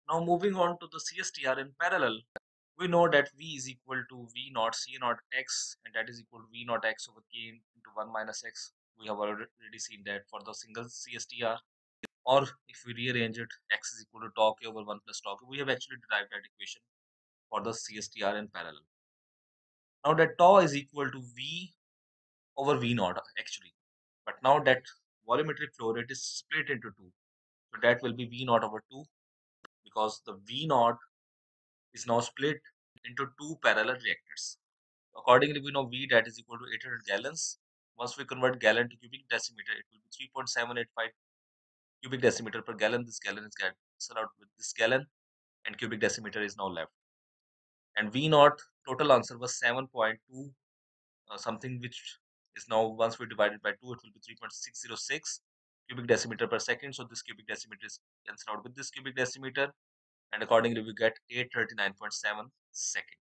Now moving on to the CSTR in parallel, we know that V is equal to V naught C naught X, and that is equal to V naught X over K into 1 minus X. We have already seen that for the single CSTR. Or if we rearrange it, X is equal to tau K over 1 plus tau K. We have actually derived that equation for the CSTR in parallel. Now that tau is equal to V over V naught actually. But now that volumetric flow rate is split into two. So that will be V naught over 2, because the V naught is now split into two parallel reactors. Accordingly, we know V that is equal to 800 gallons. Once we convert gallon to cubic decimeter, it will be 3.785 cubic decimeter per gallon. This gallon is cancelled out with this gallon, and cubic decimeter is now left. And V naught total answer was 7.2 something, which is now, once we divide it by 2, it will be 3.606 cubic decimeter per second. So this cubic decimeter is cancelled out with this cubic decimeter, and accordingly we get 839.7 second.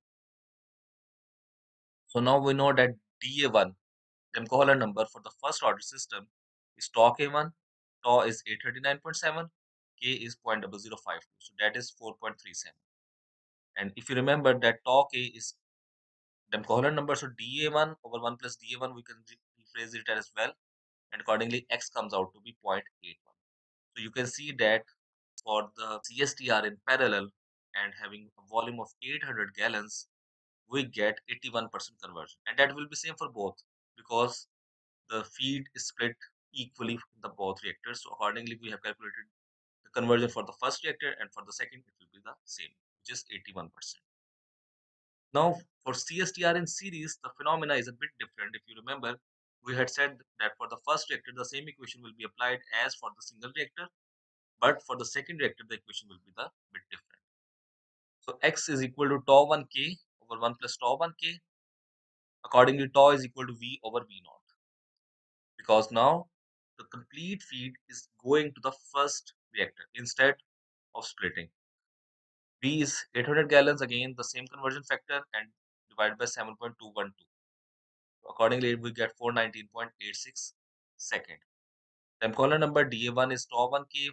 So now we know that dA1, the Kohler number for the first order system, is tau K1. Tau is 839.7, K is 0.0052, so that is 4.37. And if you remember that tau K is the Kohler number, so dA1 over 1 plus dA1, we can rephrase it as well, and accordingly X comes out to be 0.81. So you can see that for the CSTR in parallel and having a volume of 800 gallons, we get 81% conversion, and that will be same for both, because the feed is split equally in the both reactors. So accordingly, we have calculated the conversion for the first reactor, and for the second it will be the same, which is 81%. Now for CSTR in series, the phenomena is a bit different. If you remember, we had said that for the first reactor the same equation will be applied as for the single reactor, but for the second reactor the equation will be the bit different. So X is equal to tau 1K over 1 plus tau 1K. Accordingly, tau is equal to V over V naught, because now the complete feed is going to the first reactor instead of splitting. V is 800 gallons, again the same conversion factor, and divided by 7.212. Accordingly, we get 419.86 second. The Kohler number dA1 is tau 1K,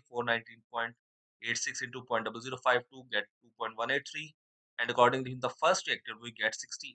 419.86 into 0.0052, get 2.183, and accordingly in the first reactor we get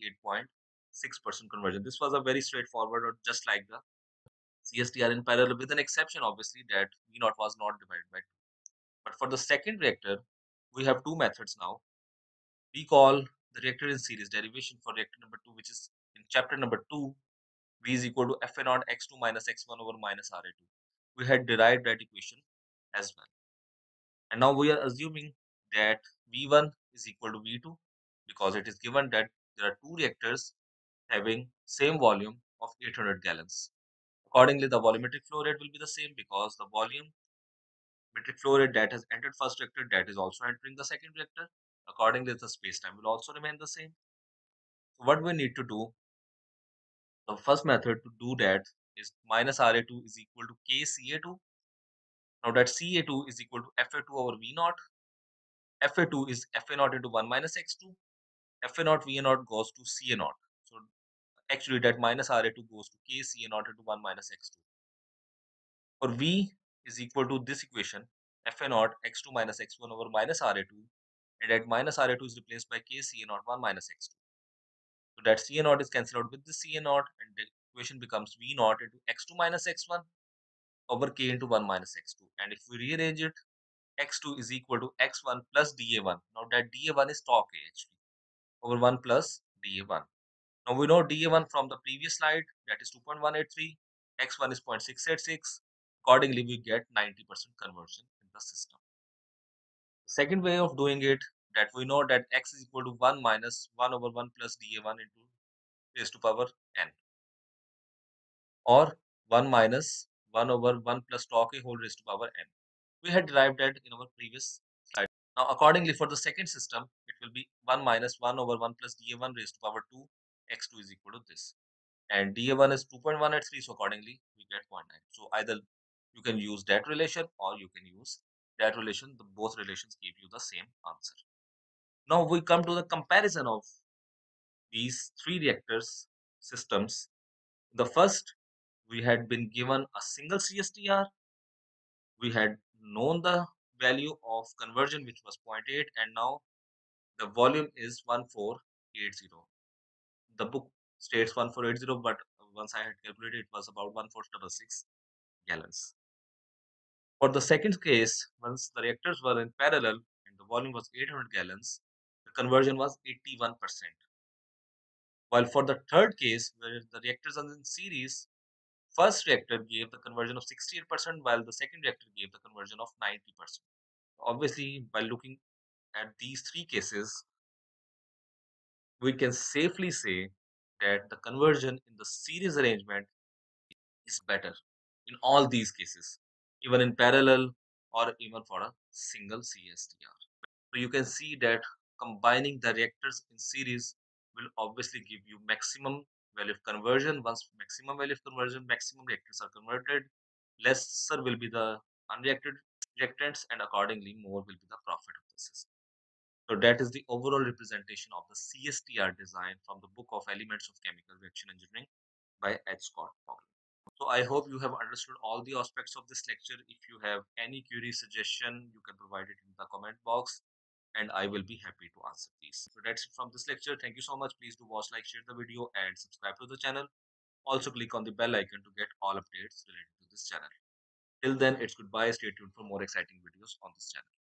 68.6% conversion. This was a very straightforward, or just like the CSTR in parallel, with an exception obviously that V naught was not divided by 2. But for the second reactor, we have two methods now. We call the reactor in series derivation for reactor number 2, which is in chapter number 2, V is equal to Fa naught x2 minus x1 over minus Ra2. We had derived that equation as well. And now we are assuming that V1 is equal to V2, because it is given that there are two reactors having same volume of 800 gallons. Accordingly, the volumetric flow rate will be the same, because the volumetric flow rate that has entered first reactor, that is also entering the second reactor. Accordingly, the space-time will also remain the same. So what we need to do, the first method to do that is minus Ra2 is equal to KCA2. Now that Ca2 is equal to Fa2 over V naught. Fa2 is Fa naught into 1 minus x2. Fa naught Va naught goes to Ca naught. So actually that minus Ra2 goes to Kca naught into 1 minus x2. For V is equal to this equation, Fa naught x2 minus x1 over minus Ra2, and that minus Ra2 is replaced by Kca naught 1 minus x2. So that Ca naught is cancelled out with the Ca naught, and the equation becomes V naught into x2 minus x1 over K into 1 minus x2. And if we rearrange it, x2 is equal to x1 plus dA1. Now that dA1 is tau K actually, over 1 plus dA1. Now we know dA1 from the previous slide, that is 2.183, x1 is 0.686. Accordingly, we get 90% conversion in the system. Second way of doing it, that we know that x is equal to 1 minus 1 over 1 plus dA1 into raised to power n, or 1 minus 1 over 1 plus tau K whole raised to power n. We had derived that in our previous slide. Now accordingly, for the second system, it will be 1 minus 1 over 1 plus dA1 raised to power 2, x2 is equal to this. And dA1 is 2.183, so accordingly we get 0.9. So either you can use that relation or you can use that relation. Both relations give you the same answer. Now we come to the comparison of these three reactors systems. The first, we had been given a single CSTR. We had known the value of conversion which was 0.8, and now the volume is 1480. The book states 1480, but once I had calculated, it was about 1466 gallons. For the second case, once the reactors were in parallel and the volume was 800 gallons, the conversion was 81%. While for the third case, where the reactors are in series, first reactor gave the conversion of 68%, while the second reactor gave the conversion of 90%. Obviously, by looking at these three cases, we can safely say that the conversion in the series arrangement is better in all these cases, even in parallel or even for a single CSTR. So you can see that combining the reactors in series will obviously give you maximum value of conversion. Once maximum value of conversion, maximum reactors are converted, lesser will be the unreacted reactants, and accordingly more will be the profit of the system. So that is the overall representation of the CSTR design from the book of Elements of Chemical Reaction Engineering by H. Scott Fogler. So I hope you have understood all the aspects of this lecture. If you have any query, suggestion, you can provide it in the comment box and I will be happy to answer these. So that's it from this lecture. Thank you so much. Please do watch, like, share the video and subscribe to the channel. Also click on the bell icon to get all updates related to this channel. Till then, it's goodbye. Stay tuned for more exciting videos on this channel.